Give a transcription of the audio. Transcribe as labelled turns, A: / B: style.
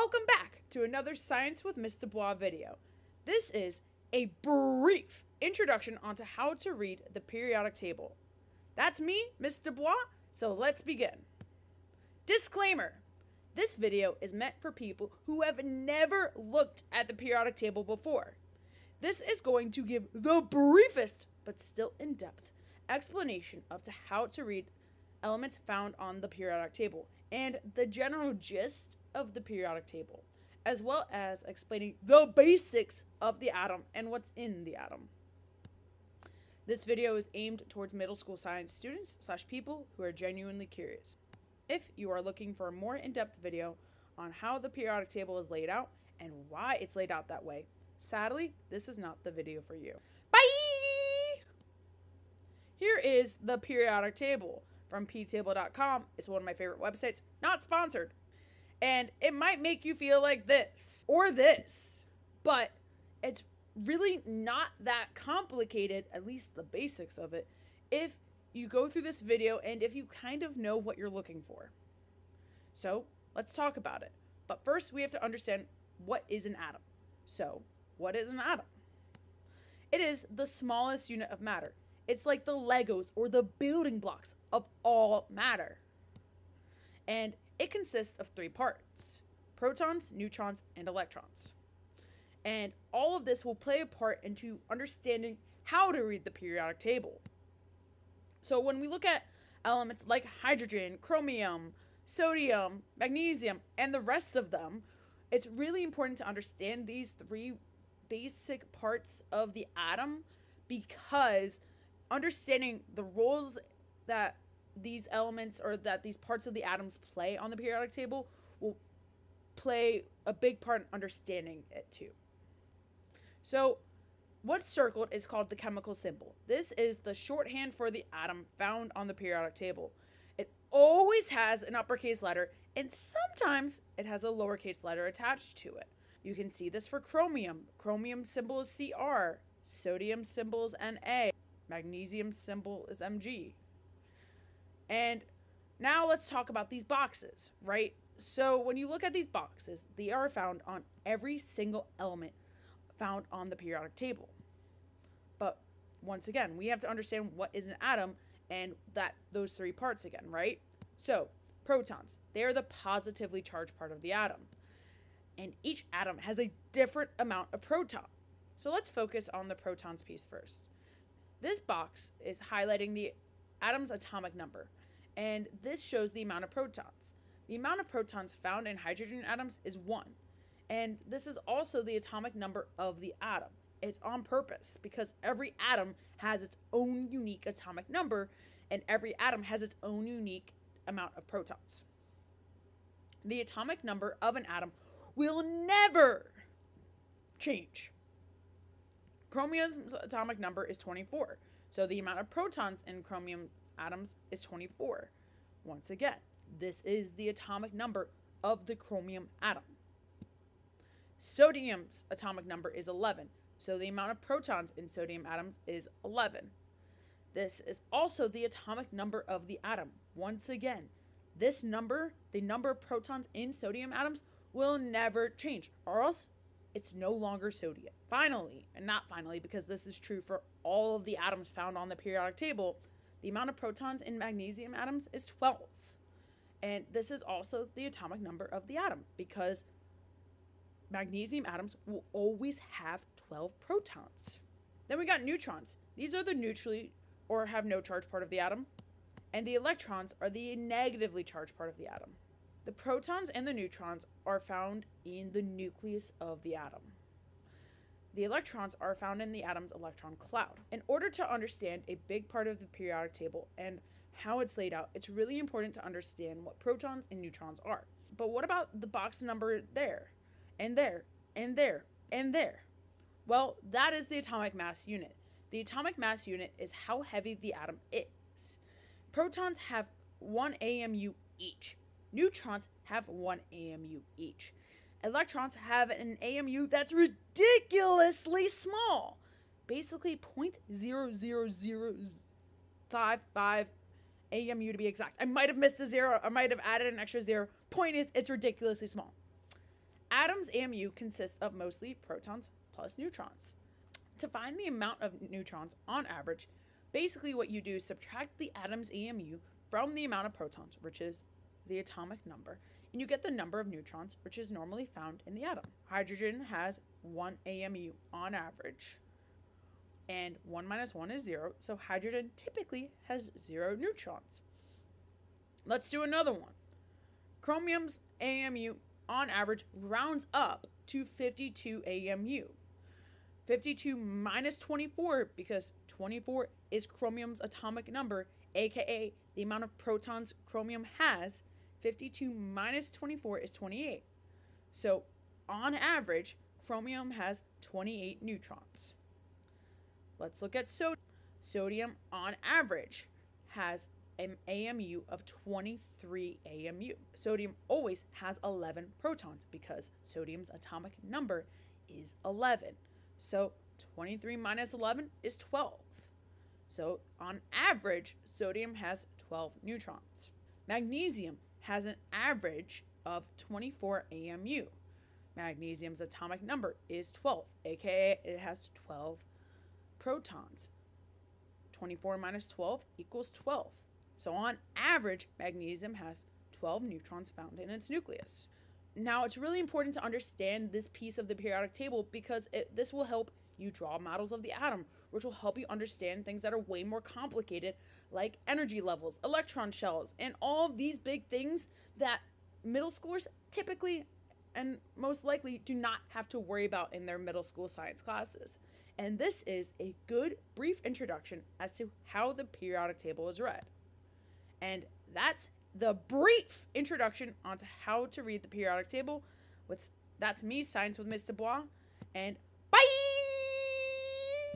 A: Welcome back to another Science with Miss Dubois video. This is a brief introduction onto how to read the periodic table. That's me, Miss Dubois, so let's begin. Disclaimer: this video is meant for people who have never looked at the periodic table before. This is going to give the briefest, but still in-depth, explanation of how to read elements found on the periodic table and the general gist of the periodic table, as well as explaining the basics of the atom and what's in the atom. This video is aimed towards middle school science students / people who are genuinely curious. If you are looking for a more in-depth video on how the periodic table is laid out and why it's laid out that way, sadly, this is not the video for you. Bye! Here is the periodic table from ptable.com. It's one of my favorite websites, not sponsored. And it might make you feel like this or this, but it's really not that complicated, at least the basics of it, if you go through this video and if you kind of know what you're looking for. So let's talk about it. But first we have to understand what is an atom. So what is an atom? It is the smallest unit of matter. It's like the Legos or the building blocks of all matter. And it consists of 3 parts: protons, neutrons, and electrons. And all of this will play a part into understanding how to read the periodic table. So when we look at elements like hydrogen, chromium, sodium, magnesium, and the rest of them, it's really important to understand these 3 basic parts of the atom, because understanding the roles that these elements or that these parts of the atoms play on the periodic table will play a big part in understanding it too. So what's circled is called the chemical symbol. This is the shorthand for the atom found on the periodic table. It always has an uppercase letter, and sometimes it has a lowercase letter attached to it. You can see this for chromium. Chromium symbol is Cr. Sodium symbol is Na. Magnesium symbol is Mg. And now let's talk about these boxes, right? So when you look at these boxes, they are found on every single element found on the periodic table. But once again, we have to understand what is an atom and those 3 parts again, right? So protons, they are the positively charged part of the atom. And each atom has a different amount of proton. So let's focus on the protons piece first. This box is highlighting the atom's atomic number, and this shows the amount of protons. The amount of protons found in hydrogen atoms is 1, and this is also the atomic number of the atom. It's on purpose because every atom has its own unique atomic number, and every atom has its own unique amount of protons. The atomic number of an atom will never change. Chromium's atomic number is 24, so the amount of protons in chromium's atoms is 24. Once again, this is the atomic number of the chromium atom. Sodium's atomic number is 11, so the amount of protons in sodium atoms is 11. This is also the atomic number of the atom. Once again, this number, the number of protons in sodium atoms, will never change, or else it's no longer sodium. Finally, and not finally, because this is true for all of the atoms found on the periodic table, the amount of protons in magnesium atoms is 12. And this is also the atomic number of the atom, because magnesium atoms will always have 12 protons. Then we got neutrons. These are the neutrally or have no charge part of the atom, and the electrons are the negatively charged part of the atom. The protons and the neutrons are found in the nucleus of the atom. The electrons are found in the atom's electron cloud. In order to understand a big part of the periodic table and how it's laid out, it's really important to understand what protons and neutrons are. But what about the box number there, and there, and there, and there? Well, that is the atomic mass unit. The atomic mass unit is how heavy the atom is. Protons have 1 AMU each. Neutrons have 1 AMU each. Electrons have an AMU that's ridiculously small. Basically 0.00055 AMU to be exact. I might have missed a 0. I might have added an extra 0. Point is, it's ridiculously small. Atoms AMU consists of mostly protons plus neutrons. To find the amount of neutrons on average, basically what you do is subtract the atom's AMU from the amount of protons, which is the atomic number, and you get the number of neutrons, which is normally found in the atom. Hydrogen has 1 AMU on average, and 1 minus 1 is 0, so hydrogen typically has 0 neutrons. Let's do another one. Chromium's AMU on average rounds up to 52 AMU. 52 minus 24, because 24 is chromium's atomic number, aka the amount of protons chromium has. 52 minus 24 is 28. So on average, chromium has 28 neutrons. Let's look at sodium. Sodium on average has an AMU of 23 AMU. Sodium always has 11 protons because sodium's atomic number is 11. So 23 minus 11 is 12. So on average, sodium has 12 neutrons. Magnesium has an average of 24 AMU. Magnesium's atomic number is 12, aka it has 12 protons. 24 minus 12 equals 12. So on average, magnesium has 12 neutrons found in its nucleus. Now, it's really important to understand this piece of the periodic table because this will help you draw models of the atom, which will help you understand things that are way more complicated, like energy levels, electron shells, and all of these big things that middle schoolers typically and most likely do not have to worry about in their middle school science classes. And this is a good brief introduction as to how the periodic table is read. And that's the brief introduction onto how to read the periodic table. That's me, Science with Miss Dubois, and bye!